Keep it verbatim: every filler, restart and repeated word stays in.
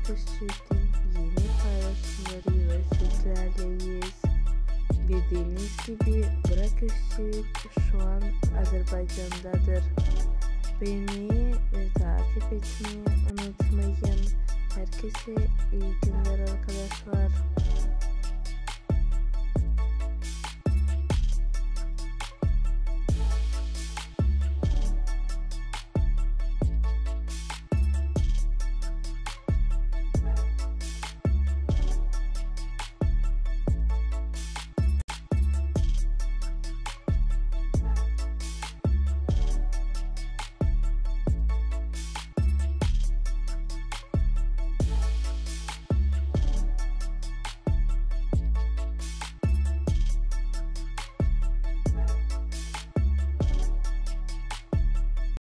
Burak Özçivit'in yeni paylaşımlarıyla sizlerleyiz. Bildiğiniz gibi Burak Özçivit şu an Azerbaycan'dadır. Beğenmeyi ve takip etmeyi unutmayın. Herkese iyi günler arkadaşlar.